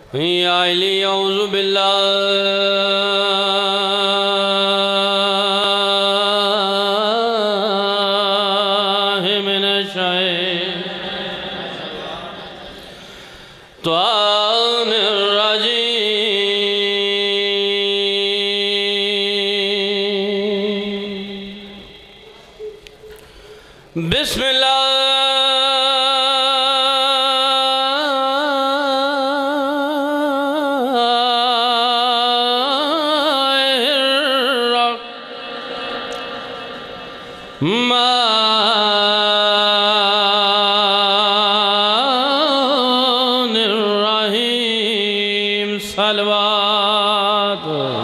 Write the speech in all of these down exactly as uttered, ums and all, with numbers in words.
یا علی اعوذ باللہ من الشیطان الرجیم بسم اللہ الرحمن الرحیم صلوات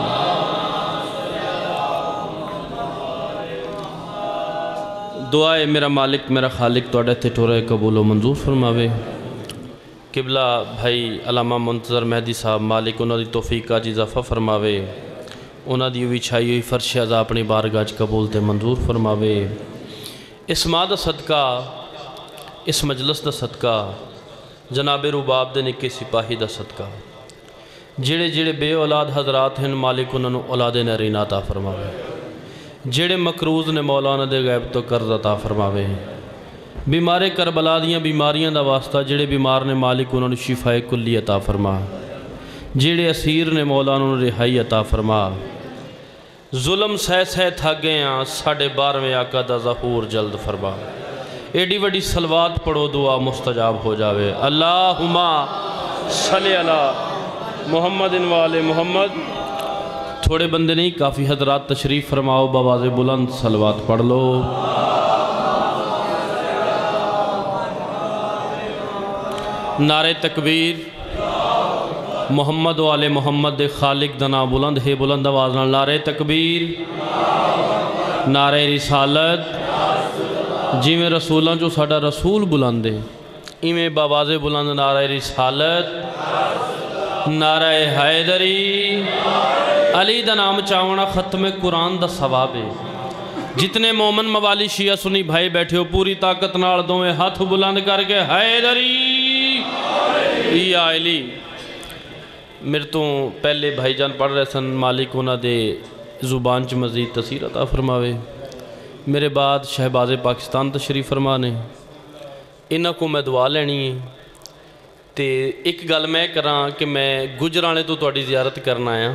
دعائے میرا مالک میرا خالق توڑے تھے ٹورے قبول و منظور فرماوے۔ قبلہ بھائی علامہ منتظر مہدی صاحب مالک انہوں دی توفیق کا اضافہ فرماوے، انہوں دی ہوئی چھائی ہوئی فرش عزا اپنی بارگاہ قبول تے منظور فرماوے۔ اس ماہ دا صدقہ، اس مجلس دا صدقہ، جناب رباب دے نکے سپاہی دا صدقہ، جڑے جڑے بے اولاد حضرات ہیں مالک انہوں اولاد نرین عطا فرماوے، جڑے مقروض نے مولانا دے غیب تو قرض عطا فرماوے، بیمارے کربلا دیاں بیماریاں دا واسطہ جڑے بیمار نے مالک انہوں نے شفائے کلی عطا فرما، جڑے اسیر نے مولانا انہوں نے رہائی عطا فرما، ظلم سہ سہ تھا گئے ہیں ساڑھے بارویں آقا دا ظہور جلد فرما۔ ایڈی وڈی صلوات پڑھو دعا مستجاب ہو جاوے۔ اللہم صلی علی محمد والے محمد۔ تھوڑے بندے نہیں کافی حضرات تشریف فرماؤ، بآواز بلند صلوات پڑھ لو۔ نعرہ تکبیر، محمد و آل محمد دے خالق دنا بلند ہے، بلند آواز نال نعرہ تکبیر، نعرہ رسالت، جی میں رسولاں جو ساڑھا رسول بلند ہے، ایمیں بآواز بلند نعرہ رسالت، نعرہ حیدری، علی دا نام چاونا ختم قرآن دا ثواب ہے۔ جتنے مومن موالی شیعہ سنی بھائی بیٹھے ہو پوری طاقت نال دوئے ہاتھ بلند کر کے حیدری یا علی۔ میرے تو پہلے بھائی جان پڑھ رہے سن، مالک انہاں دے زبان چ مزید تاثیر عطا فرماوے۔ میرے بعد شہباز پاکستان تشریف فرمانے، انہاں کو میں دعا لینی ہے۔ تے ایک گل میں کراں کہ میں گجرانے تو تہاڈی زیارت کرنا آیا،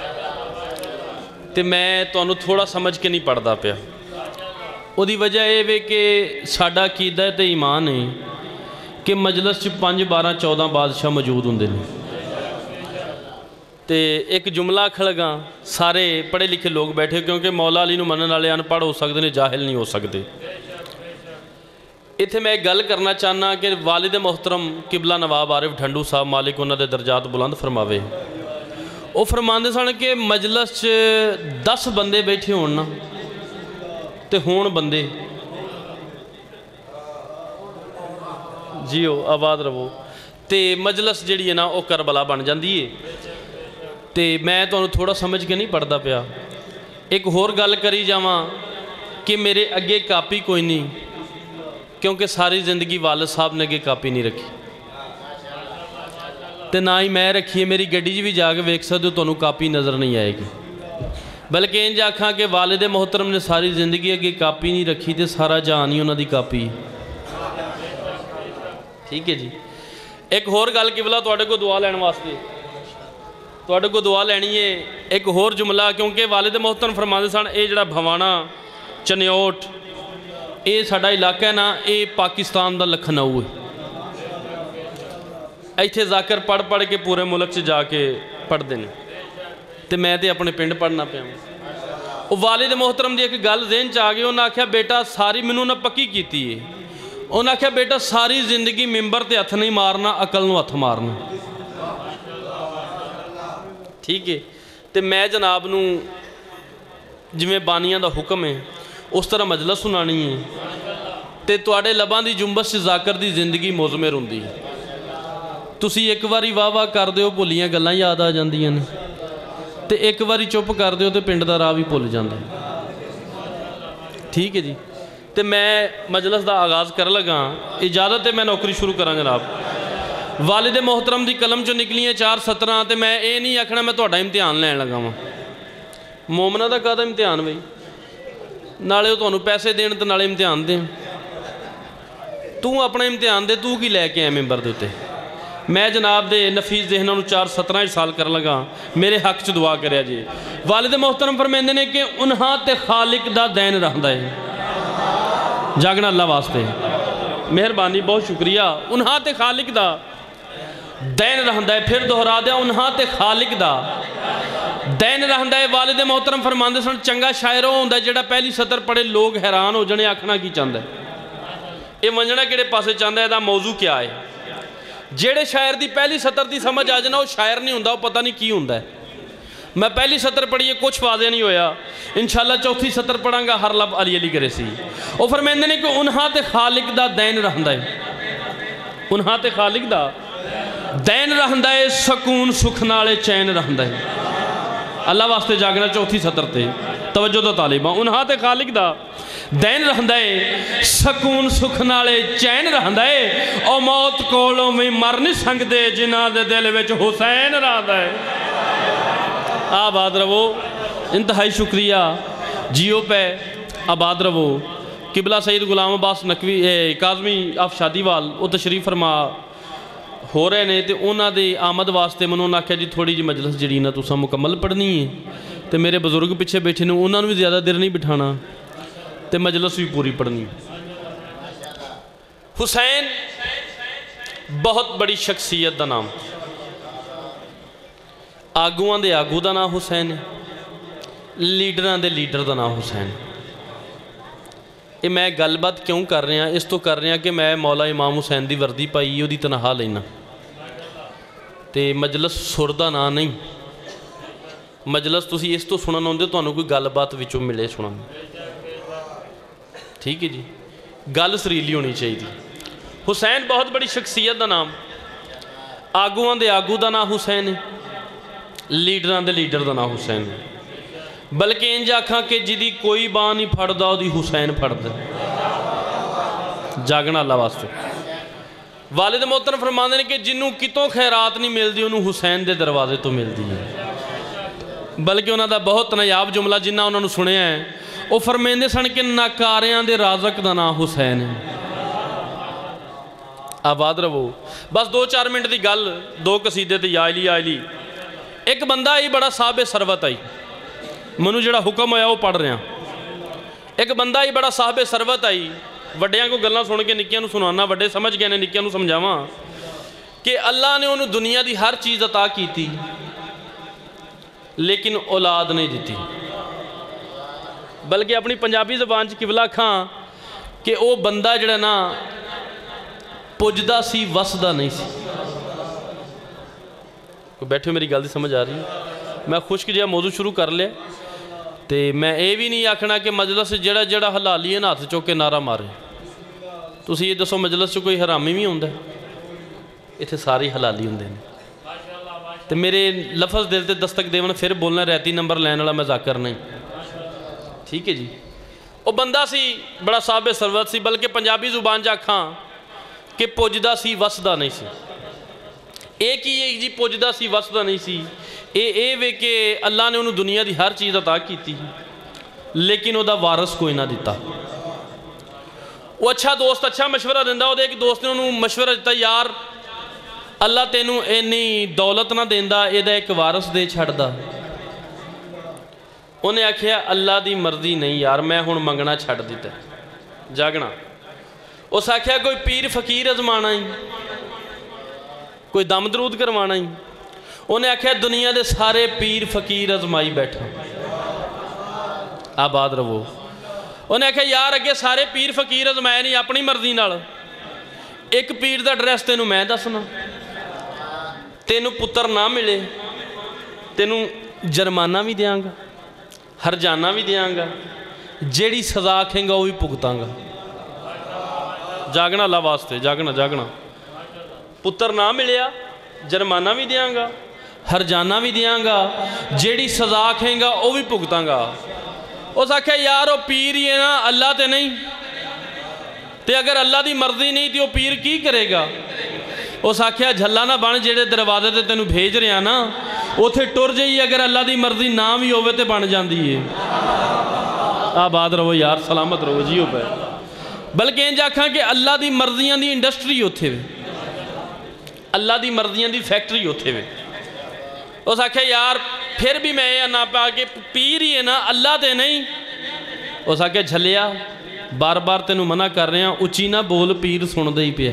تے میں تانوں تھوڑا سمجھ کے نہیں پڑھدا پیا۔ او دی وجہ یہ ہے کہ ساڈا عقیدہ تے ایمان ہے کہ مجلس چ پانچ بارہ چودہ بادشاہ موجود ہوندے نے، تے ایک جملہ کھڑگاں سارے پڑھے لکھے لوگ بیٹھے، کیونکہ مولا علی نو منن والے ان پڑھ ہو سکتے ہیں، جاہل نہیں ہو سکتے۔ اتھے میں ایک گل کرنا چاہنا کہ والد محترم قبلہ نواب عارف ڈھنڈو صاحب مالک انہاں دے درجات بلند فرماوے، وہ فرماندے سن کہ مجلس چ دس بندے بیٹھے ہونا تے ہون بندے جیو آباد رہو، تے مجلس جڑی ہے نا وہ کربلا بن جاندی ہے۔ تے میں تو تھوڑا سمجھ کے نہیں پڑھدا پیا۔ ایک ہور گل کری جاواں کہ میرے اگے کاپی کوئی نہیں، کیونکہ ساری زندگی والد صاحب نے اگے کاپی نہیں رکھی، تے نہ ہی میں رکھی ہے۔ میری گڈی جی بھی جا کے ویکھ سکدے ہو، تانوں کاپی نظر نہیں آئے گی، بلکہ انج آکھاں کہ والد محترم نے ساری زندگی اگے کاپی نہیں رکھی تے سارا جہان ہی انہاں دی کاپی۔ ٹھیک ہے جی۔ ایک ہور گل قبلہ تواڈے کو دعا لین واسطے تواڈے کو دعا لینی ہے۔ ایک ہور جملہ، کیونکہ والد محترم فرماندے سن اے جڑا بھوانا چنیوٹ اے ساڈا علاقہ ہے نا، اے پاکستان دا لکھنؤ ہے۔ ایتھے ذاکر پڑھ پڑھ کے پورے ملک سے جا کے پڑھ دینے، تے میں تے اپنے پنڈ پڑھنا پیا۔ وہ والد محترم دی ایک گل ذہن چ آ گئی، انہاں آکھیا بیٹا ساری مینوں نہ پکی کیتی ہے، انہاں آکھیا بیٹا ساری زندگی ممبر تے ہتھ نہیں مارنا، عقل نو ہتھ مارنا۔ ٹھیک ہے، تے میں جناب نو جویں بانیاں دا حکم ہے اس طرح مجلس سنانی ہے، تے تواڈے لباں دی جنبش سے ذاکر دی زندگی مضمر ہوندی ہے۔ تسی ایک واری واہ واہ کر دیو بھولیاں گلاں یاد آ جاندیاں نے، تے ایک واری چپ کر دیو تے پنڈ دا راہ بھی بھول جاندا ہے۔ ٹھیک ہے جی۔ تے میں مجلس دا آغاز کر لگا، اجازت ہے میں نوکری شروع کراں جناب۔ والد محترم دی قلم چو نکلیاں چار سترہ تے میں اے نہیں آکھنا میں تہاڈا امتحان لین لگا ہاں مومنہ دا کہدا امتحان بھائی نالے تہانوں پیسے دین تے نالے امتحان دین تو اپنا امتحان دے تو کی لے کے آئے ممبر دے تے میں جناب دے نفیس ذہنوں نو چار سترہ سال کر لگا میرے حق چ دعا کریا جی والد محترم فرمیندے نے کہ انہاں تے خالق دا دین رہندا ہے جاگنا اللہ واسطے مہربانی بہت شکریہ انہاں تے خالق دا دین رہندا ہے پھر دہرا دیا انہاں تے خالق دا دین رہندا ہے والد محترم فرماندے سن چنگا شاعر وہ ہوندا جڑا پہلی سطر پڑھے لوگ حیران ہو جانے آکھنا کی چاہندا ہے یہ ونجنا کیڑے پاسے چاہندا ہے دا موضوع کیا ہے جیڑے شاعر دی پہلی سطر دی سمجھ آ جانا وہ شاعر نہیں ہوندا وہ پتہ نہیں کی ہوندا ہے میں پہلی سطر پڑھیے کچھ واضح نہیں ہویا انشاءاللہ چوتھی سطر پڑھاں گا ہر لب علی علی کرے سی وہ فرمیندے نے کہ انہاں تے خالق دا دین رہندا ہے انہاں تے خالق دا دین رہندا ہے سکون سکھ نالے چین رہندا ہے اللہ واسطے جاگنا چوتھی سطر تے توجہ دا طالبہ انہاں تے خالق دا دین رہندا ہے سکون سکھ نالے چین رہندا ہے او موت کولوں میں مر نہیں سکدے جنہاں دے دل وچ حسین رہندا ہے آباد رہو انتہائی شکریہ جیو پہ آباد رہو قبلہ سید غلام عباس نقوی کاظمی آف شادی وال وہ تشریف فرما ہو رہے نے تے اونا دے آمد واسطے منوں نہ کہا جی تھوڑی جی مجلس جڑی نا تُسا مکمل پڑھنی ہے تے میرے بزرگ پیچھے بیٹھے نے انہوں نے بھی زیادہ دیر نہیں بٹھانا تے مجلس بھی پوری پڑھنی حسین بہت بڑی شخصیت دا نام آگوان دے آگو دا نام حسین لیڈران دے لیڈر دا نام حسین یہ میں گل بات کیوں کر رہے ہیں اس تو کر رہے ہیں کہ میں مولا امام حسین دی وردی پائی وہ دی تنہا لینا تے مجلس سردہ نہ نہیں مجلس تسی اس تو سننا ہوندے تو انہوں کوئی گل بات وچوں ملے سننا ٹھیک ہے جی گل سریلی ہونی چاہیے دی حسین بہت بڑی شخصیت دا نام آگوان دے آگو دا نام حسین لیڈران دے لیڈر دا نام حسین بلکہ انج آکھاں کہ جدی کوئی باں نہیں پھڑ دا دی حسین پھڑ دے جاگنا اللہ واسطے والد محترم فرماندے نے کہ جنوں کتوں خیرات نہیں مل دی انہوں حسین دے دروازے تو مل دی ہے بلکہ انہوں دا بہت نایاب جملہ جنہ انہوں نے سنے ہیں وہ فرمیندے سن کہ ناکاریاں دے رازق دا نام حسین ہے آباد رہو بس دو چار منٹ دی گل دو قصیدے تے یا علی یا علی ایک بندہ آئی بڑا صاحب ثروت آئی منو جڑا حکم ہویا وہ پڑھ رہے ہیں ایک بندہ آئی بڑا صاحب ثروت آئی وڈیاں کو گلنا سن کے نکیاں نو سنانا وڈے سمجھ گئے نے نکیاں نو سمجھاواں کہ اللہ نے انہوں دنیا دی ہر چیز عطا کی تھی لیکن اولاد نہیں دیتی بلکہ اپنی پنجابی زبان چ قبلہ کھاں کہ او بندہ جڑا نا پجدہ سی وسدہ نہیں سی کوئی بیٹھے میری گل دی سمجھ آ رہی ہے میں خوشک جہاں موضوع شروع کر لیا تے میں اے بھی نہیں آکھنا کہ مجلس جڑا جڑا حلالی ہے ہاتھ چوک کے نعرہ مارے تسی یہ دسو مجلس چ کوئی حرامی بھی ہوندا ہے اتنے ساری حلالی ہوندے نے تے میرے لفظ دل تے دستک دیون پھر بولنا رہتی نمبر لین والا میں ذاکر نہیں ٹھیک ہے جی وہ بندہ سی بڑا صاحب ثروت سی بلکہ پنجابی زبان جا کھاں کہ پجدہ سی وسدہ نہیں سی ایک ہی ایک جی پجدہ سی وسدہ نہیں سی اے اے وے کہ اللہ نے انہوں دنیا دی ہر چیز عطا کی تھی لیکن وہ دا وارث کوئی نہ دیتا وہ اچھا دوست اچھا مشورہ دیندہ ہو دے ایک دوست نے انہوں مشورہ دیتا یار اللہ تینوں اینی دولت نہ دیندہ اے دا ایک وارث دے چھڑ دا انہیں آکھیا اللہ دی مرضی نہیں یار میں ہون منگنا چھڑ دیتا جاگنا اس آکھیا کوئی پیر فقیر ازمانا ہی کوئی دم درود کروانا ہی انہیں آکھیا دنیا دے سارے پیر فقیر ازمائی بیٹھا آباد رہو انہیں آکھیا یار اگے سارے پیر فقیر ازمائے نہیں اپنی مرضی نال ایک پیر دا ڈریس تینوں میں دسنا تینوں پتر نہ ملے تینوں جرمانہ بھی دیاں گا ہر جانا بھی دیاں گا جیڑی سزا کھیں گا وہ بھی پگتاں گا جاگنا اللہ واسطے جاگنا جاگنا پتر نہ ملیا جرمانہ بھی دیاں گا ہر جانا بھی دیاں گا جیڑی سزا کھیں گا وہ بھی پگتاں گا اس آکھے یار وہ پیر ہی ہے نا اللہ تے نہیں تے اگر اللہ دی مرضی نہیں تے وہ پیر کی کرے گا اس آکھیا جھلا نہ بن جڑے دروازے تے تینوں بھیج رہا نا اتھے ٹر جائی اگر اللہ دی مرضی نہ بھی ہوئے تے بن جاندی ہے آباد رہو یار سلامت رہو جیو پہ بلکہ انج آکھاں کہ اللہ دی مرضیاں دی انڈسٹری اتھے وے اللہ دی مرضیاں دی فیکٹری اتھے وے اس آکھیا یار پھر بھی میں یہ نہ پا کے پیر ہی ہے نا اللہ تے نہیں اس آکھیا جھلیا بار بار تینوں منع کر رہے ہیں اچھی نہ بول پیر سن دے ہی پیا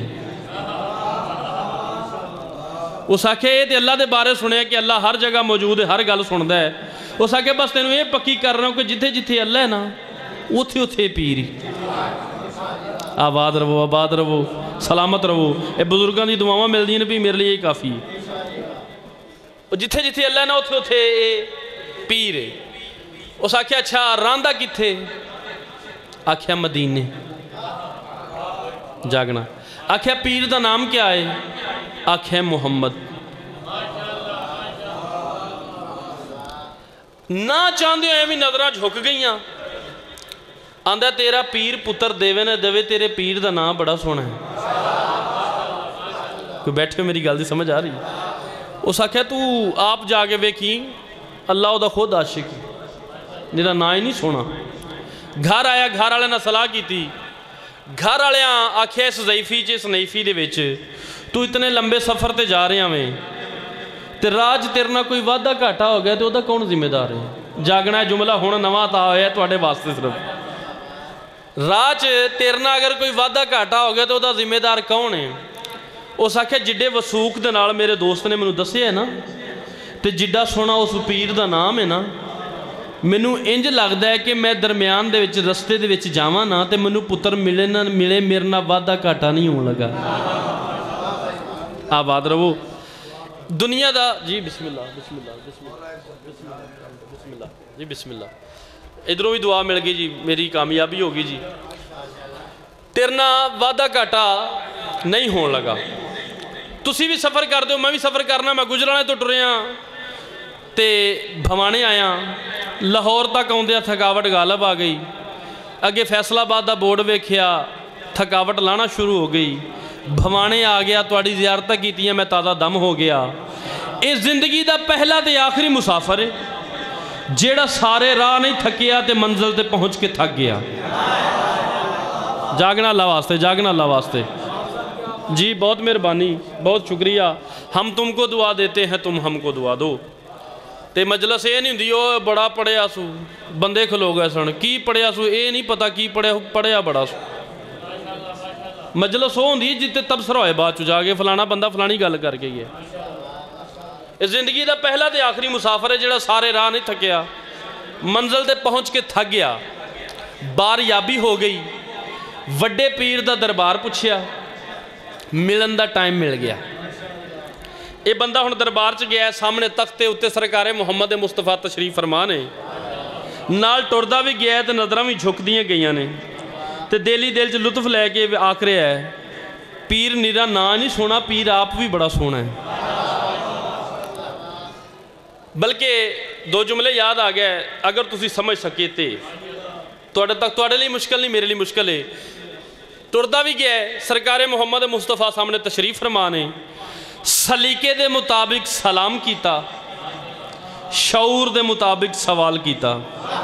اس آکھیا یہ تے اللہ دے بارے سنے کہ اللہ ہر جگہ موجود ہے ہر گل سندا ہے اس آکھیا بس تینوں یہ پکی کر رہا ہوں کہ جتھے جتھے اللہ ہے نا اتھے اتھے پیر ہی آباد رہو آباد رہو سلامت رہو اے بزرگاں دی دعاواں مل دی نے بھی میرے لیے یہ کافی ہے جتھے جتھے اللہ ہے نا اتھے اتھے پیر ہے اس آکھیا اچھا راندہ کتھے آکھیا مدینے جاگنا آکھیا پیر دا نام کیا ہے آکھیا محمد نہ چاندے ہیں بھی نظرہ جھک گئیاں آندہ تیرا پیر پتر دیوے نے دوے تیرے پیر دا نام بڑا سونا ہے کوئی بیٹھے میری گل دی سمجھ آ رہی اس آکھیا تو آپ جاگے ویکھی اللہ دا خود عاشق میرا نام ہی نہیں سونا گھر آیا گھر والے نے صلاح کی تھی گھر والے آکھیا اس ضعیفی چ اس نیفی دے وچ تو اتنے لمبے سفر تے جا رہے ہیں تے راج تیرنا کوئی وعدہ گھاٹا ہو گیا تو دا کون ذمہ دار ہے جاگنا ہے جملہ ہونا نواں تا ہویا ہے تواڈے واسطے صرف راج تیرنا اگر کوئی وعدہ گھاٹا ہو گیا تو دا ذمہ دار کون ہے اس آکھیا جڈے وسوق دے نال میرے دوست نے مینوں دسیا ہے نا تے جڈا سونا اس پیر دا نام ہے نا مینوں انج لگدا ہے کہ میں درمیان دے وچ رستے دے وچ جاواں نا تے مینوں پتر ملے نہ ملے میرے نال وعدہ گھاٹا نہیں ہون لگا آباد رہو دنیا دا جی بسم اللہ بسم اللہ بسم اللہ بسم اللہ جی بسم اللہ ادھروں بھی دعا مل گئی جی میری کامیابی ہوگی جی تیرنا وعدہ گھاٹا نہیں ہون لگا تسی بھی سفر کر دو میں بھی سفر کرنا میں گجرانے تو ٹریا تے بھوانے آیا لاہور تک آؤندیا تھکاوٹ غالب آ گئی اگے فیصل آباد دا بورڈ ویکھیا تھکاوٹ لانا شروع ہو گئی بھوانے آ گیا تواڈی زیارتاں کیتیاں میں تازہ دم ہو گیا اس زندگی دا پہلا تے آخری مسافر ہے جیڑا سارے راہ نہیں تھکیا تے منزل تے پہنچ کے تھک گیا جاگنا اللہ واسطے جاگنا اللہ واسطے جی بہت مہربانی بہت شکریہ ہم تم کو دعا دیتے ہیں تم ہم کو دعا دو تے مجلس یہ نہیں ہوندی او بڑا پڑھیا سو بندے کھلو گئے سن کی پڑھیا سو اے نہیں پتا کی پڑھیا پڑھیا بڑا سو مجلس ہو ہوندی جتے تبصرہ ہوئے بات چو جاگے فلانا بندہ فلانی گل کر کے گئے اس زندگی دا پہلا تے آخری مسافر ہے جڑا سارے راہ نہیں تھکیا منزل تے پہنچ کے تھک گیا بار یابی ہو گئی وڈے پیر دا دربار پوچھیا ملن دا ٹائم مل گیا اے بندہ ہن دربار چ گیا ہے سامنے تختے اتے سرکار محمد مصطفیٰ تشریف فرما نے نال ٹردا بھی گیا ہے تے نظراں بھی جھک دیاں گئیاں نے تے دلی دل چ لطف لے کے آکھ رہا ہے پیر نیرا نا نہیں سونا پیر آپ بھی بڑا سونا ہے بلکہ دو جملے یاد آ گئے اگر تسی سمجھ سکے تے توڑے تک توڑے لی مشکل نہیں میرے لی مشکل ہے ٹردا بھی گیا ہے سرکار محمد مصطفیٰ سامنے تشریف فرمانے سلیقے دے مطابق سلام کیتا شعور دے مطابق سوال کیتا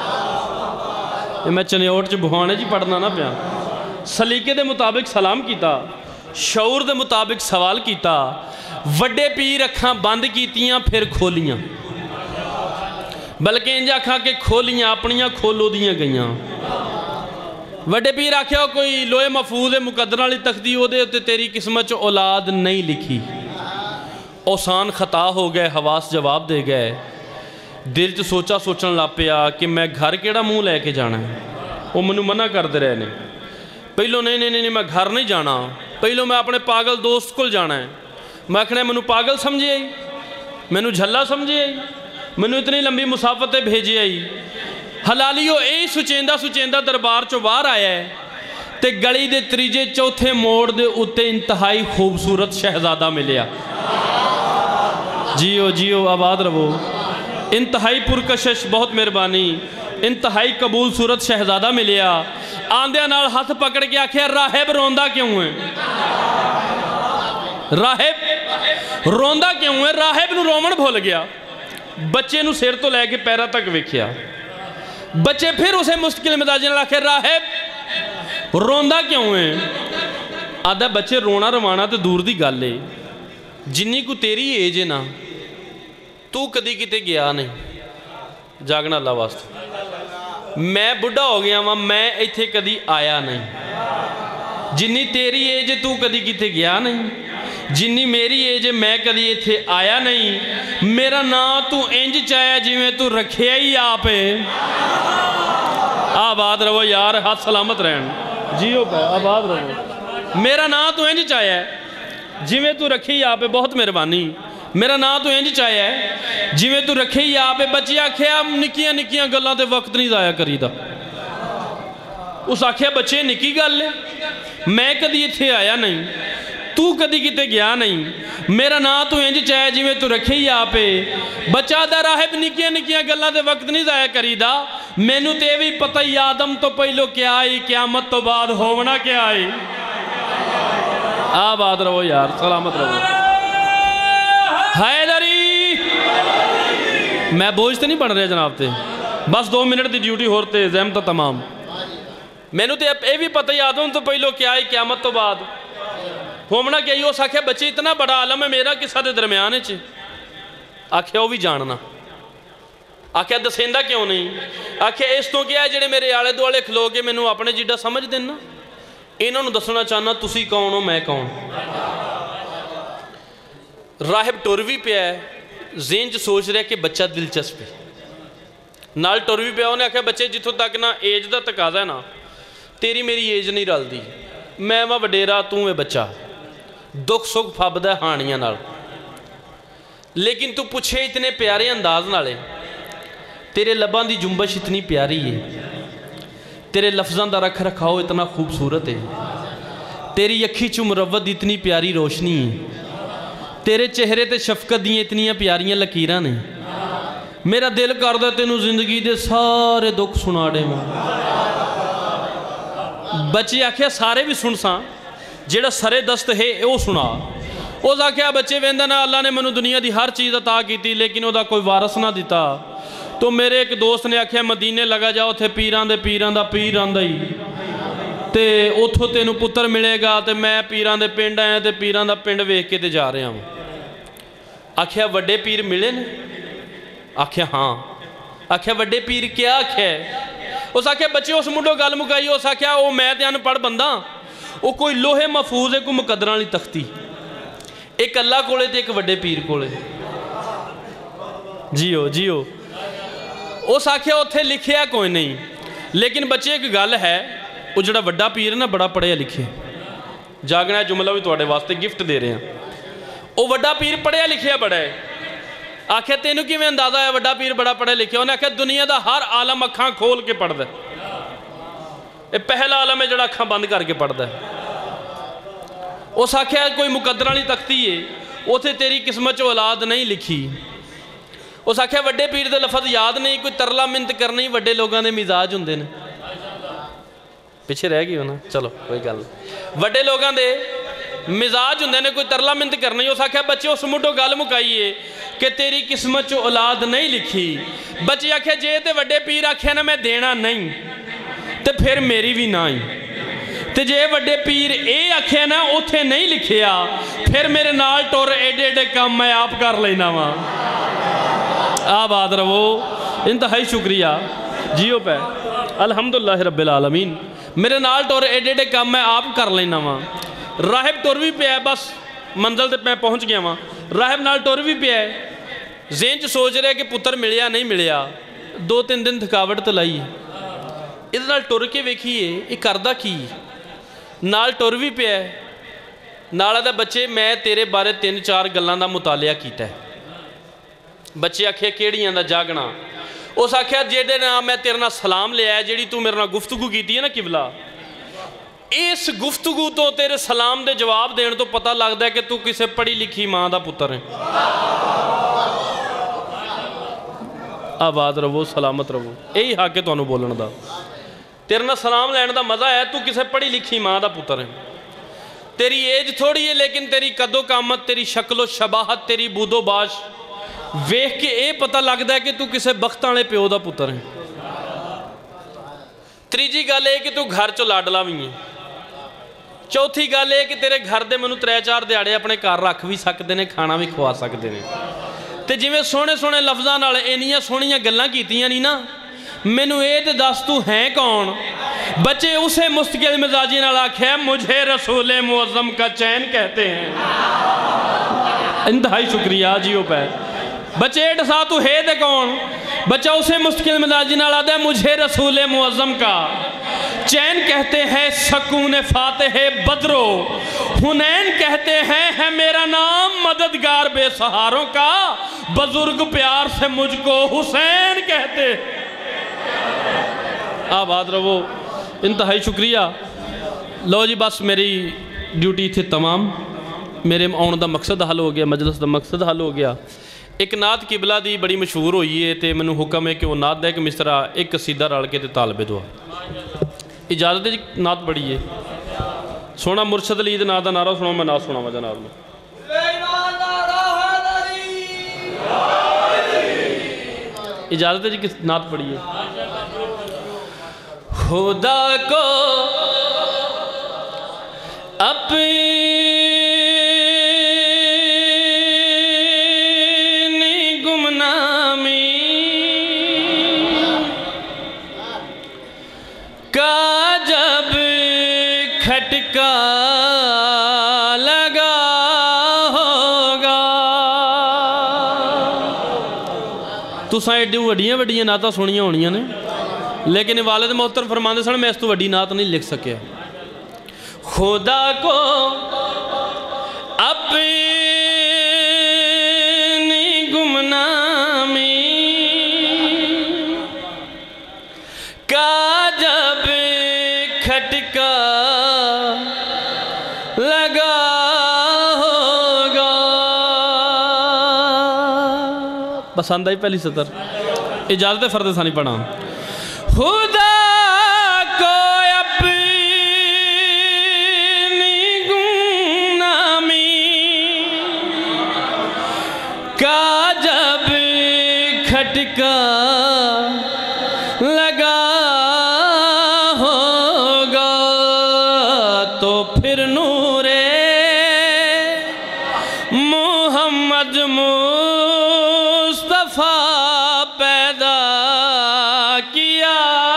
میں چنیوٹ چ بہانے جی پڑھنا نہ پیا سلیقے دے مطابق سلام کیتا شعور دے مطابق سوال کیتا وڈے پیر اکھاں بند کیتیاں پھر کھولیاں بلکہ انجا کھا کے کھولیاں اپنیاں کھولو دیاں گئیاں وڈے پیر آکھیا کوئی لوہے محفوظ مقدرہ لی تختی ہو دے تے تیری قسمت اولاد نہیں لکھی اوسان خطا ہو گئے حواس جواب دے گئے دل چ سوچا سوچن لا پیا کہ میں گھر کیڑا منہ لے کے جانا ہے وہ منو منع کر دے رہے نے پہلو نہیں نہیں نہیں میں گھر نہیں جانا پہلو میں اپنے پاگل دوست کو جانا ہے میں آکھنا منو پاگل سمجھے آئی منو جھلا سمجھے آئی منو اتنی لمبی مسافت بھیجے آئی حلالیو اے سچیندہ سچیندہ دربار چو باہر آیا ہے تے گلی دے تریجے چوتھے موڑ دے اتے انتہائی خوبصورت شہزادہ ملیا جیو جیو آباد رہو انتہائی پرکشش بہت مہربانی انتہائی قبول صورت شہزادہ ملیا آندیا نال ہاتھ پکڑ کے آکھیا راہب روندہ کیوں ہے راہب روندا کیوں ہے؟ راہب نو رومن بھول گیا، بچے نو سر تو لے کے پیرا تک ویکھیا، بچے پھر اسے مستقل مزاج نال آکھے راہب روندا کیوں ہے؟ آدھا بچے رونا روانا تو دور دی گل ہے، جنی کو تیری ایج ہے نا تو کدی کتے گیا نہیں، جاگنا اللہ واسطے، میں بڑھا ہو گیا ہاں، میں ایتھے کدی آیا نہیں، جنی تیری ایج ہے تو کدی کتے گیا نہیں، جنی میری ایج ہے میں کدی ایتھے آیا نہیں، میرا نا تو انج چاہیا جی میں تو رکھیا ہی آپ ہے، آباد رہو یار، ہاتھ سلامت رہن جیو پہ آباد رہو، میرا نا تو انج چاہیا ہے جی میں تو رکھے ہی آپ ہے، بہت مہربانی، میرا نا تو انج چاہیا ہے جی میں تو رکھے ہی آپ ہے، بچی آکھیا نکیاں نکیاں گلاں تے وقت نہیں ضائع کری دا، اس آکھیا بچے نکی گل ہے، میں کدی ایتھے آیا نہیں، تو کدی کتے گیا نہیں، میرا نا تو انج چاہے جی میں تو رکھے ہی آپ ہے، بچہ دا راہب نکیاں نکیاں گلاں تے وقت نہیں ضائع کری دا، مینوں تے بھی پتہ ہی آدم تو پہلو کیا آئی، قیامت تو بعد ہونا کیا آئی، آباد رہو یار، سلامت رہو، حیدری میں بوجھ تے نہیں بن رہے جناب تے، بس دو منٹ دی ڈیوٹی ہوتے زحمت تمام، مینوں تے اے بھی پتہ ہی آدم تو پہلو کیا آئی، قیامت تو بعد ہومنا کیا ہی، اس آکھیا بچے اتنا بڑا عالم ہے میرا قصہ دے درمیانے چھے، آکھیا وہ بھی جاننا، آکھیا دسیندہ کیوں نہیں، آکھیا اس تو کیا ہے جڑے میرے آلے دوالے کھلو کے میں نو اپنے جیڈا سمجھ دینا، انہوں نے دسنا چاہنا تسی کون ہو میں کون، راہب ٹوروی پہ ہے، ذہن چ سوچ رہے کہ بچہ دلچسپ ہے، نال ٹوروی پہ انہیں آکھیا بچے جتوں تک نا ایج دا تقاضا ہے نا، تیری میری ایج نہیں رل دی، میں وہاں وڈیرا تو میں بچہ، دکھ سکھ پھبدا ہانیاں نال، لیکن تو پوچھے اتنے پیارے انداز نالے، تیرے لباں دی جنبش اتنی پیاری ہے، تیرے لفظاں دا رکھ رکھاؤ اتنا خوبصورت ہے، تیری اکھی چ مروت اتنی پیاری روشنی ہے، تیرے چہرے تے شفقت دیاں اتنی پیاریاں لکیراں نے، میرا دل کردہ تینوں زندگی دے سارے دکھ سناڑے میں، بچے آکھیا سارے بھی سن ساں، جیڑا سرے دست ہے وہ سنا، اس آکھیا بچے ویندہ نا اللہ نے منو دنیا دی ہر چیز عطا کی تھی لیکن وہ دا کوئی وارث نہ دیتا، تو میرے ایک دوست نے آکھیا مدینے لگا جاؤ تھے پیران دے پیران دا پیر آندہ ہی، تے اتھو تینو پتر ملے گا، تے میں پیران دے پنڈ آیا تے پیران دا پنڈ ویکھ کے تے جا رہے ہوں، آکھیا وڈے پیر ملے نے، آکھیا ہاں، آکھیا وڈے پیر کیا آکھیا ہے، اس آکھیا بچے اس منڈو گل مکائی، اس آکھیا او میں تے ان پڑھ بندہ، او کوئی لوہے محفوظ ہے کوئی مقدران لی تختی، ایک اللہ کولے تے ایک وڈے پیر کولے، جیو جیو، اس آکھیا اتھے لکھیا کوئی نہیں، لیکن بچے ایک گل ہے، وہ جڑا وڈا پیر نا بڑا پڑھیا لکھے، جاگنا ہے جملہ بھی توڑے واسطے گفٹ دے رہے ہیں، وہ وڈا پیر پڑھیا لکھیا بڑا ہے، آکھیا تینوں کی میں اندازہ ہے وڈا پیر بڑا پڑھے لکھے، انہیں آکھیا دنیا دا ہر عالم اکھاں کھول کے پڑھ دے، یہ پہلا عالم ہے جڑا اکھاں بند کر کے پڑھ دے، اس آکھیا کوئی مقدرانی تختی ہے، اتھے تیری قسمت چو اولاد نہیں لکھی، اس آکھیا وڈے پیر دے لفظ یاد نہیں، کوئی ترلا منت کرنی وڈے لوگاں دے مزاج ہوندے نے، پیچھے رہ گئی ہو نا، چلو کوئی گل، وڈے لوگاں دے مزاج ہوندے نے، کوئی ترلا منت کرنی، اس آکھیا بچے اس مٹو گل مکائیے کہ تیری قسمت چو اولاد نہیں لکھی، بچے آکھیا جے تے وڈے پیر آکھیا نا میں دینا نہیں، تے پھر میری بھی نہ ہی، تے جے وڈے پیر اے آکھیا نا اتھے نہیں لکھیا، پھر میرے نال ٹور ایڈے ایڈے کام میں آپ کر لینا وا، آباد رہو، انتہائی شکریہ، جیو پہ، الحمدللہ رب العالمین، میرے نال ٹور ایڈے ایڈے کام میں آپ کر لینا وا، راہب ٹوروی پہ ہے، بس منزل تے میں پہنچ گیا وا، راہب نال ٹوروی پہ ہے، ذہن چ سوچ رہے کہ پتر ملیا نہیں ملیا، دو تین دن تھکاوٹ تلائی، اس نال ٹور کے ویکھیے یہ کردہ کی، نال ٹوروی پہ ہے، نال دا بچے میں تیرے بارے تین چار گلان دا مطالعہ کیتا ہے، بچے آکھے کیڑیاں دا جاگنا، اس آکھیا جیڑے نا میں تیرے نا سلام لے آیا، جیڑی تو میرے نا گفتگو کیتی ہے نا قبلہ، اس گفتگو تو تیرے سلام دے جواب دین تو پتہ لگتا ہے کہ تو کسے پڑھی لکھی ماں دا پتر ہے، آباد رہو سلامت رہو، یہی حق ہے تو بولن دا، تیرے نا سلام لین دا مزہ ہے تو کسے پڑھی لکھی ماں دا پتر ہے، तेरी एज थोड़ी है लेकिन तेरी कदो कामत, तेरी शक्लो शबाहत, तेरी बूदो बाश वेख के ये पता लगता है कि तू किसी बख्त वाले प्यो का पुत्र है। तीजी गल ये कि तू घर चो लाडला भी है। चौथी गल ये कि तेरे घर दे मैनू त्रै चार दिहाड़े अपने घर रख भी सकते हैं, खाना भी खवा सकते हैं। तो जिवें सोहने सोहने लफ्ज़ां नाल इन्नियां सोहणियां गल्लां कीतियां नहीं ना, मैनू ये तो दस तू है कौन। बच्चे उसे मुस्तकिल मिजाजी नाल आख्या मुझे रसूल मुअज़्ज़म का चैन कहते हैं। इंतहाई शुक्रिया जी ओ पै बच्चे दसा तू है तो कौन। बच्चा उसे मुस्तकिल मिजाजी नाल आदा मुझे रसूल मुअज़्ज़म का चैन कहते हैं, सकून फातिह बदरो हुनैन कहते हैं, है मेरा नाम मददगार बेसहारों का, बुजुर्ग प्यार से मुझको हुसैन कहते। आबाद रहो, इंतहाई शुक्रिया। लो जी बस मेरी ड्यूटी इत्थे तमाम, मेरे आने का मकसद हल हो गया, मजलिस का मकसद हल हो गया। एक नात किबला दी बड़ी मशहूर हुई है तो मैनू हुक्म है कि वह नात दा एक मिसरा एक कसीदा रल के तालबे दुआ। इजाजत है जी, नात पढ़ी है। सोना मुर्शद अली दे नात दा नारा सुनाओ, मैं नात सुनावा जनाब ने। इजाजत है जी, किस नात पढ़ी है। खुदा को अपनी गुमनामी का जब खटका लगा होगा। तुसां एडी वड्डियां वड्डियां नातां सुनियां होनियां ने, लेकिन वालिद मोहतरम फरमांदे सन मैं इस तो वड्डी नात नहीं लिख सकिया। खुदा को अपनी गुमनामी का जब खटका लगा होगा। पसंद आई पहली सतर। इजाजत फर्द सानी पढ़ा। खुदा को अपनी गुमनामी का जब खटका लगा होगा तो फिर नूरे मोहम्मद मुस्तफ़ा पैदा किया।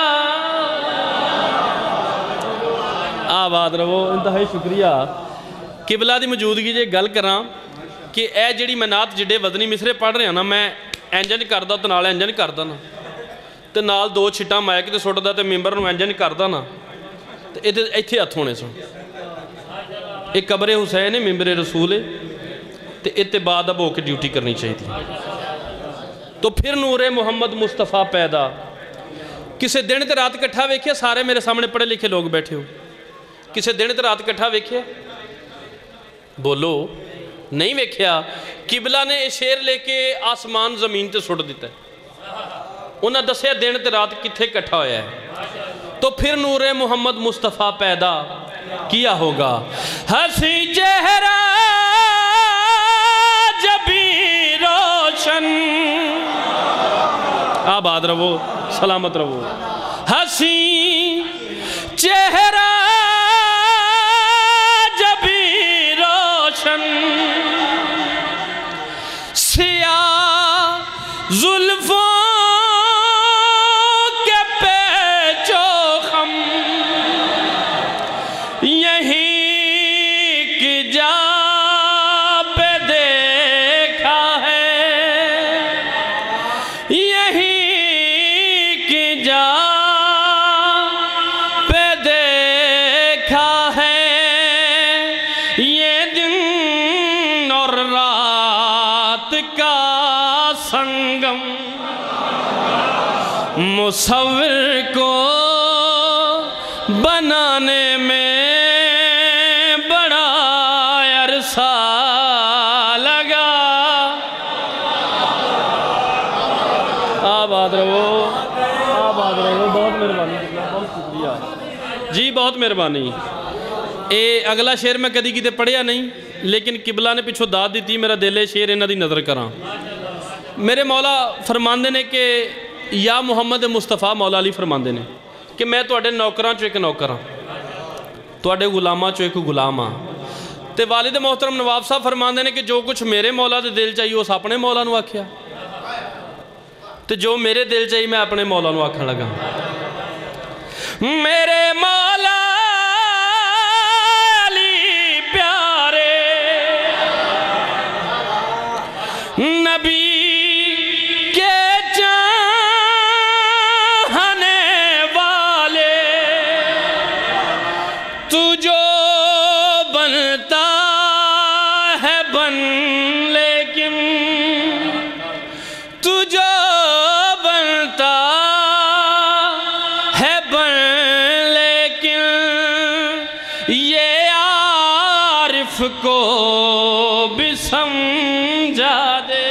आबाद रहो, इंतहाई शुक्रिया। किबला की मौजूदगी जे गल करा कि यह जी मैं नात जिड्डे वजनी मिसरे पढ़ रहा ना, मैं इंजन करदा तो नाल इंजन करदा ना, तो नाल दो छिट्टां माइक ते सुट्टदा तो मैंबर नूं इंजन करदा ना, तो इहदे इत्थे हत्थ होने सन। एक कबरे हुसैन है, मैंबरे रसूल है, तो इत्ते बाद अब होकर ड्यूटी करनी चाहिए। तो फिर नूरे मुहम्मद मुस्तफ़ा पैदा। किसी दिन तो रात इकट्ठा वेखिया, सारे मेरे सामने पढ़े लिखे लोग बैठे हो, किसी दिन तो रात इकट्ठा वेखिया? बोलो, नहीं वेख्या। किबला ने शेर लेके आसमान जमीन ते सुट दिता। उन्हें दसिया दिन ते रात कित्थे इकट्ठा होया है। तो फिर नूरे मुहम्मद मुस्तफ़ा पैदा किया होगा। हसी चेहरा जबी रोशन, आबाद रहो, सलामत रहो। हसी चेहरा जबी रोशन, सिया जुल्फों के पेचो खम, यहीं की जा पे देखा है, यहीं की जा पे देखा है। ये दिन और रात का संगम मुसव्विर को बनाने में बड़ा अरसा लगा। आबाद रहो, आबाद रहो। बहुत मेहरबानी, बहुत शुक्रिया जी, बहुत मेहरबानी। اے اگلا شعر میں کدی کتے پڑھیا نہیں لیکن قبلہ نے پچھو داد دیتی میرا دل شعر انہاں دی نظر کراں میرے مولا فرماندے نے کہ یا محمد مصطفیٰ مولا علی فرماندے نے کہ میں تواڈے نوکراں چو ایک نوکر ہاں تواڈے غلاماں چو ایک غلام ہاں تے والد محترم نواب صاحب فرماندے نے کہ جو کچھ میرے مولا دے دل چاہیے اس اپنے مولا نو آکھیا تے جو میرے دل چاہیے میں اپنے مولا نو آکھن لگا میرے مولا علی پیارے نبی کو بھی سمجھا دے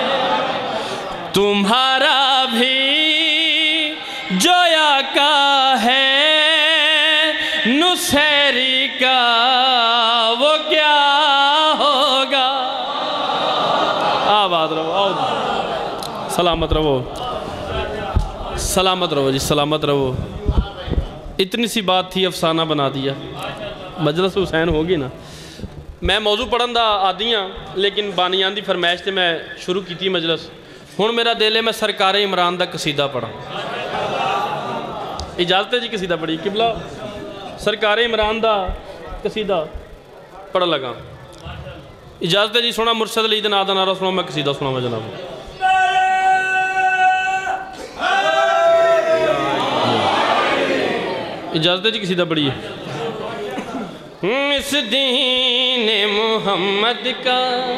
تمہارا بھی جو آقا ہے نصیری کا وہ کیا ہوگا آباد رہو آؤ سلامت رہو سلامت رہو جی سلامت رہو اتنی سی بات تھی افسانہ بنا دیا مجلس حسین ہوگی نا میں موضوع پڑھن دا آدھی ہاں لیکن بانیان دی فرمائش تے میں شروع کی تھی مجلس ہن میرا دل ہے میں سرکار عمران دا قصیدہ پڑھا اجازت ہے جی قصیدہ پڑھی قبلہ سرکار عمران دا قصیدہ پڑھ لگا اجازت ہے جی سونا مرشد علی دے نام دا نعرہ سنا میں قصیدہ سنا میں جناب اجازت ہے جی قصیدہ پڑھیے اس دین محمد کا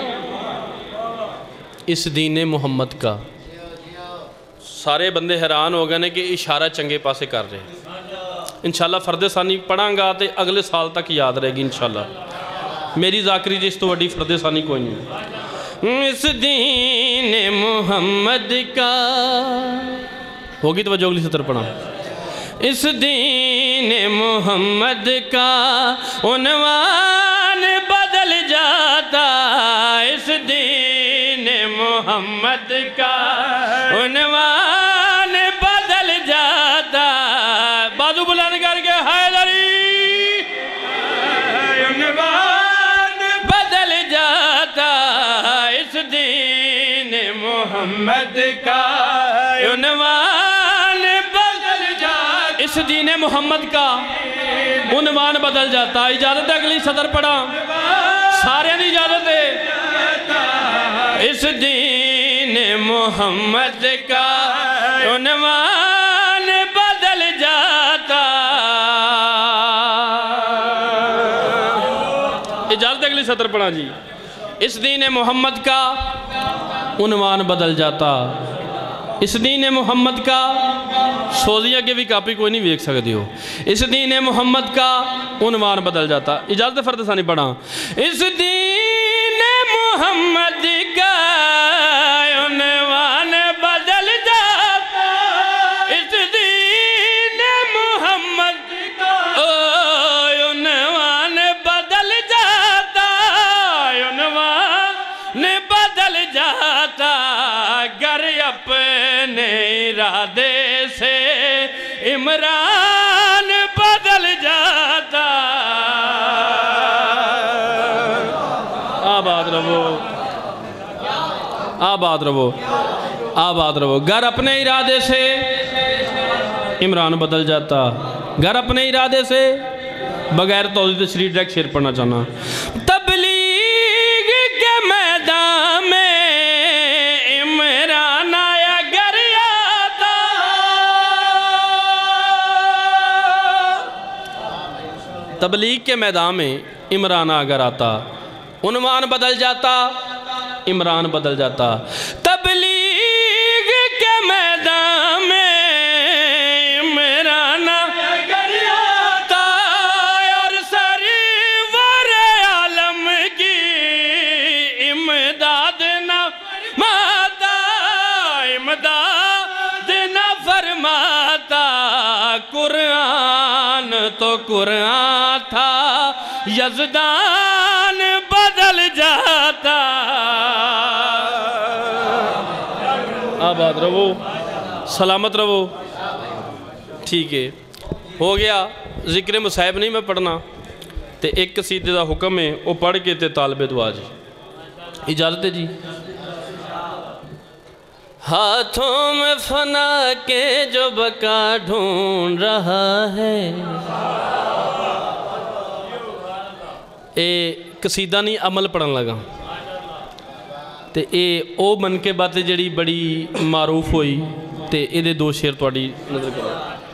اس دین محمد کا سارے بندے حیران ہو گئے کہ اشارہ چنگے پاسے کر رہے ہیں انشاءاللہ فرد ثانی پڑھاں گا تے اگلے سال تک یاد رہے گی انشاءاللہ میری ذاکری جس تو وڈی فرد ثانی کوئی نہیں اس دین محمد کا ہوگی تو وجہ اگلی سطر پڑھا اس دین محمد کا عنوان بدل جاتا اس دین محمد کا عنوان بدل جاتا بازو بلند کر کے حیدری عنوان بدل جاتا اس دین محمد کا عنوان اس دین محمد کا عنوان بدل جاتا اجازت اگلی صدر پڑھا سارے دی اجازت ہے اس دین محمد کا عنوان بدل جاتا اجازت اگلی صدر پڑھا جی اس دین محمد کا عنوان بدل جاتا اس دین محمد کا سوزیا کے بھی کاپی کوئی نہیں ویک سکتے ہو اس دین محمد کا عنوان بدل جاتا اجازت فرد ثانی پڑھا اس دین محمد کا عنوان بدل جاتا اس دین محمد کا عنوان بدل جاتا عنوان بدل جاتا گر اپنے ارادے سے عمران بدل جاتا آباد رہو آباد رہو آباد رہو گر اپنے ارادے سے عمران بدل جاتا گر اپنے ارادے سے بغیر توضیح تشریح ڈائریکٹ شعر پڑھنا چاہنا تبلیغ کے میدان میں تبلیغ کے میدان میں عمران اگر آتا عنوان بدل جاتا عمران بدل جاتا تبلیغ کے میدان میں عمران اگر آتا اور سرور عالم کی امداد نہ فرماتا امداد نہ فرماتا قرآن تو قرآن تھا یزدان بدل جاتا. آباد رہو، سلامت رہو. ٹھیک ہے، ہو گیا. ذکر مصائب نہیں میں پڑھنا، تے ایک قصیدے دا حکم ہے وہ پڑھ کے تے طالب دعا جی. اجازت ہے جی. ہاتھوں میں فنا کے جو بقا ڈھونڈ رہا ہے. اے قصیدہ نہیں عمل پڑھن لگا تے اے او من کے باتیں جڑی بڑی معروف ہوئی تے اے دے دو شعر تواڈی نظر کرو.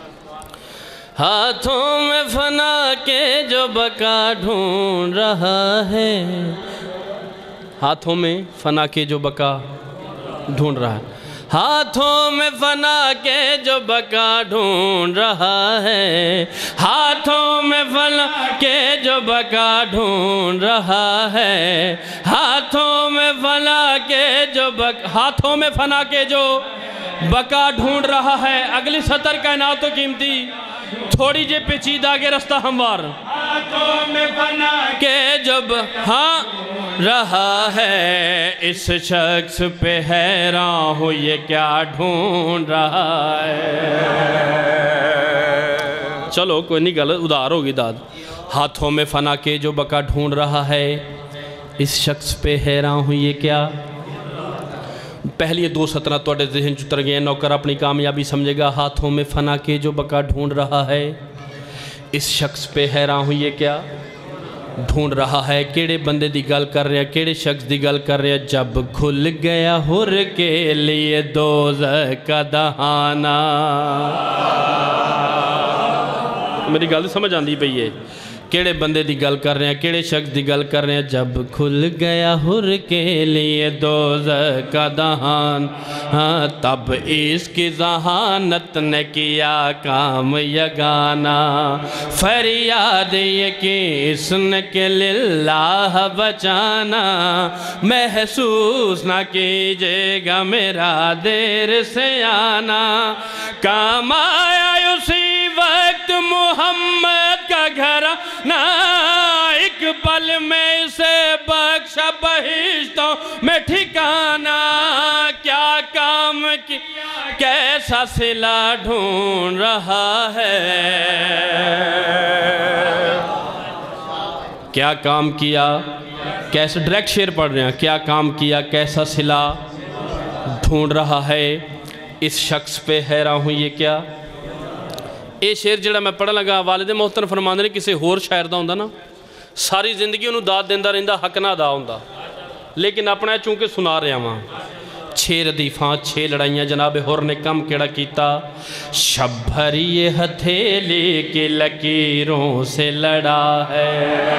ہاتھوں میں فنا کے جو بقا ڈھونڈ رہا ہے. ہاتھوں میں فنا کے جو بقا ڈھونڈ رہا ہے. ہاتھوں میں فنا کے جو بقا ڈھونڈ رہا ہے. ہاتھوں میں فنا کے جو بقا ڈھونڈ رہا ہے. ہاتھوں میں فنا کے جو بقا ہاتھوں میں فنا کے جو بقا ڈھونڈ رہا ہے. اگلی سطر کائنات و قیمتی تھوڑی جے پیچیدہ آگے رستہ ہموار. ہاتھوں میں فنا کے جب ہاں رہا ہے. اس شخص پہ حیران ہو یہ کیا ڈھونڈ رہا ہے. چلو کوئی نہیں غلط ادھار ہوگی داد. ہاتھوں میں فنا کے جو بقا ڈھونڈ رہا ہے. اس شخص پہ حیران ہو یہ کیا. پہلی دو سطرہ توڑے ذہن چتر گئے. نوکر اپنی کامیابی سمجھے گا. ہاتھوں میں فنا کے جو بقا ڈھونڈ رہا ہے. اس شخص پہ حیران ہوئی یہ کیا ڈھونڈ رہا ہے. کیڑے بندے دی گل کر رہے ہیں, کیڑے شخص دی گل کر رہے ہیں. جب کھل گیا ہر کے لیے دوزخ کا دہانہ. میری گل سمجھ آندی پئی ہے. کیڑے بندے دی گل کر رہے ہیں, کیڑے شخص دی گل کر رہے ہیں. جب کھل گیا ہر کے لیے دوزخ کا دہان, ہاں تب اس کی ذہانت نے کیا کام یگانا. فریاد یہ کہ اس نے کہ للہ بچانا. محسوس نہ کیجئے گا میرا دیر سے آنا. کام آیا اسی وقت محمد کا گھر نہ. ایک پل میں اسے بخشا بہشتوں میں ٹھکانا. کیا کام کی کیسا صلہ ڈھونڈ رہا ہے. کیا کام کیا کیسا ڈائریکٹ شعر پڑھ رہے ہیں. کیا کام کیا کیسا صلہ ڈھونڈ رہا ہے. اس شخص پہ حیران ہوں یہ کیا. اے شعر جڑا میں پڑھن لگا والد محترم فرماندے نے کسی ہور شاعر دا ہوندا نا ساری زندگی انہوں داد دیندا رہندا حق نہ ادا ہوندا. لیکن اپنا چونکہ سنا رہا ہاں. چھ ردیفاں چھ لڑائیاں جناب ہور نے کم کیڑا کیتا. شب بھری یہ ہتھیلی کی لکیروں سے لڑا ہے.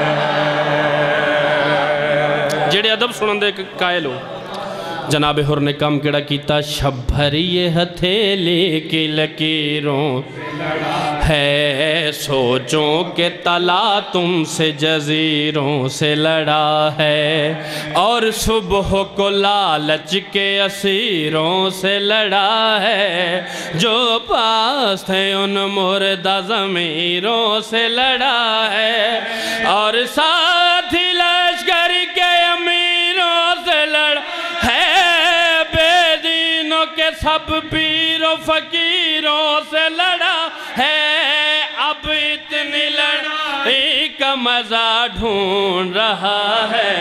جڑے ادب سنن دے قائل ہو. جناب ہور نے کم کیڑا کیتا. شب بھری یہ ہتھیلی کی لکیروں ہے. سوچوں کے تلا تم سے جزیروں سے لڑا ہے. اور صبح کو لالچ کے اسیروں سے لڑا ہے. جو پاس تھے ان مردہ ضمیروں سے لڑا ہے. اور ساتھی لشکر کے امیروں سے لڑا ہے. بے دینوں کے سب پیر و فقیروں سے لڑا ہے. اب اتنی لڑائی کا مزہ ڈھونڈ رہا ہے.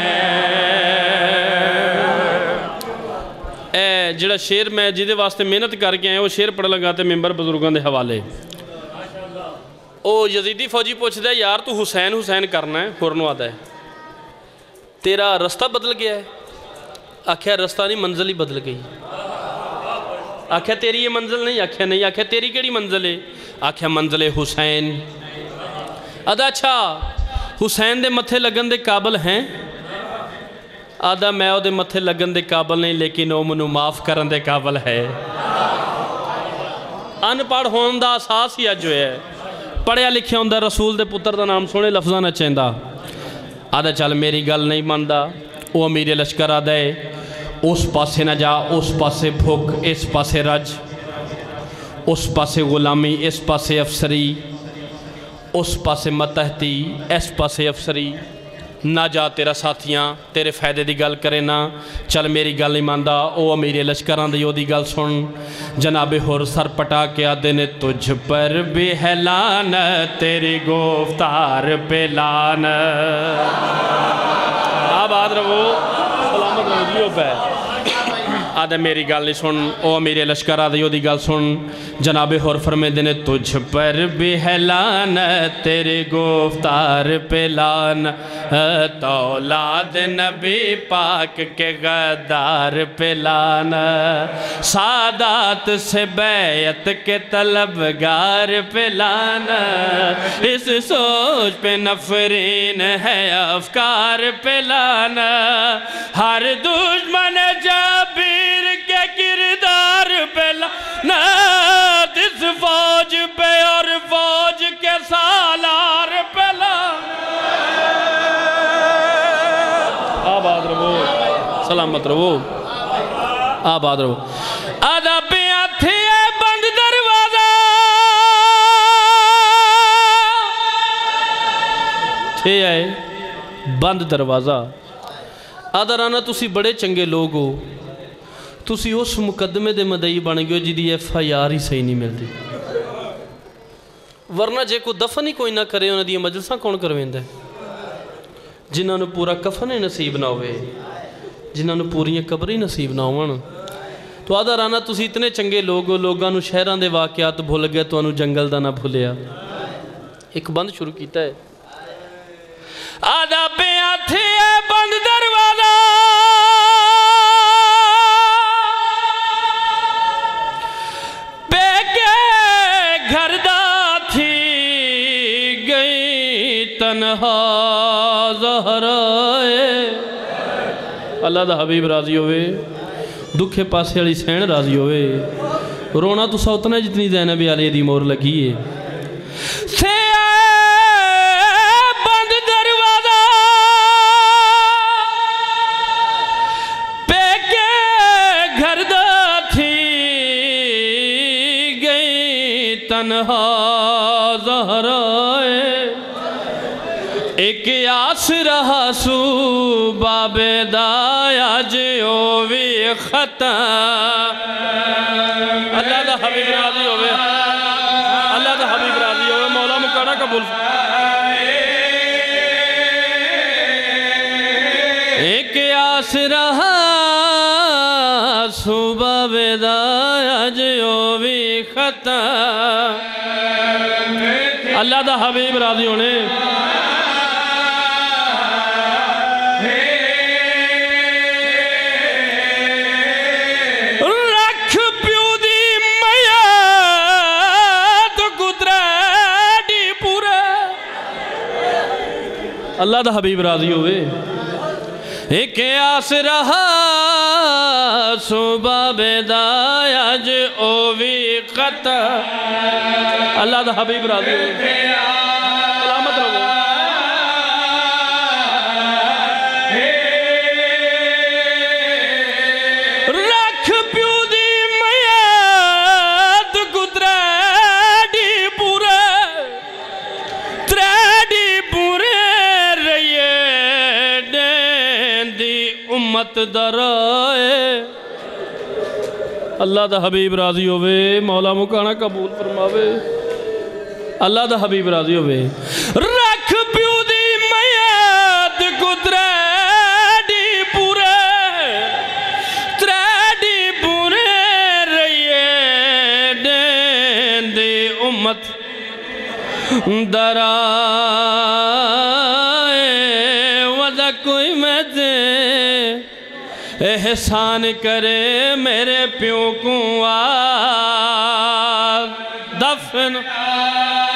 اے جڑا شعر میں جیدے واسطے محنت کر کے آئے وہ شعر پڑھ لگاتے ممبر بزرگوں دے حوالے. او یزیدی فوجی پوچھ دے یار تو حسین حسین کرنا ہے. ہورنو آدھا ہے تیرا رستہ بدل گیا ہے. آکھیا رستہ نہیں منزل ہی بدل گئی. آکھیا تیری یہ منزل نہیں. آکھیا نہیں. آکھیا تیری کیڑی منزل ہے. آکھیا منزل حسین. آدھا اچھا حسین دے متھے لگن دے قابل ہیں. آدھا میں او دے متھے لگن دے قابل نہیں لیکن او منو معاف کرن دے قابل ہے. ان پڑھ ہون دا اساس ہی جو ہے پڑھیا لکھیا ہوں دا رسول دے پتر دا نام سونے لفظہ نہ چیندہ. آدھا چل میری گل نہیں ماندہ. او امیر لشکر آدھا ہے اس پاسے نہ جا. اس پاسے بھوک اس پاسے رج. اس پاسے غلامی اس پاسے افسری. اس پاسے متحتی اس پاسے افسری نہ جا تیرا ساتھیاں تیرے فائدے دی گل کرے نا چل میری گل نہیں ماندا او امیر لشکران دی او دی گل سن جناب ہور سر پٹا کے آدھے نے تجھ پر بھی ہے لعنت تیری گفتار پہ لعنت آباد رہو سلامت رہو دیو پہ آدھے میری گل نہیں سن او امیر لشکر آدھے دی گل سن جناب ہور فرمے دینے تجھ پر بھی ہے لعنت تیری گفتار پہ لعنت اولاد نبی پاک کے غدار پہ لعنت سادات سے بیعت کے طلبگار پہ لعنت اس سوچ پہ نفرین ہے افکار پہ لعنت ہر دشمن جابیر کے کردار پہ لعنت اس فوج پہ اور فوج کے سالار پہ لعنت آباد رہو سلامت رہو آباد رہو آدھا پیاں تھی بند دروازہ تھے آئے بند دروازہ آدھا رانا تسی بڑے چنگے لوگ ہو تسی اس مقدمے دے مدعی بن گئے جی دی ایف آئی آر ہی صحیح نہیں ملتی ورنہ جے کو دفن ہی کوئی نہ کرے انہوں دی مجلساں کون کروین دے جنہوں نے پورا کفن نصیب نہ ہوئے جنہوں نے پوری قبری نصیب نہ ہوئے تو آدھا رانا تسی اتنے چنگے لوگ ہو لوگاں نو شہران دے واقعات بھول گئے تو انہوں جنگل دا نہ بھولیا ایک بند شروع کیتا ہے آدھا پیاں تھی بند دروازہ پہ کے گھر دا تھی گئی تنہا زہرائے اللہ دا حبیب راضی ہوئے دکھے پاسے علی سین راضی ہوئے رونا تو سوتنا جتنی زینب علی دی مور لگی ہے تنہا زہرائے ایک آس رہا سو باب دایا جو بھی ختم اللہ دا حبیب راضی ہوئے اللہ دا حبیب راضی ہوئے مولا مکڑا قبول ایک آس رہا سو باب دایا جو بھی ختم اللہ دا حبیب راضی ہونے رکھ پیو دی میاد گدریڈی پورے اللہ دا حبیب راضی ہوئے ایک آس رہا صبح بیدایا جو اووی قطع اللہ دا حبیب راضی ہوئے سلامت رہو رکھ پیو دی میاد گدریڈی پورے تریڈی پورے رہیے دین دی امت درائے اللہ دا حبیب راضی ہوئے مولا مکانا قبول فرماوے اللہ دا حبیب راضی ہوئے رکھ پیو دی میاد گدریڈی پورے تریڈی پورے رہیے دین دی امت درائے وزا کوئی میں دے احسان کرے میرے پیوں کو آ دفن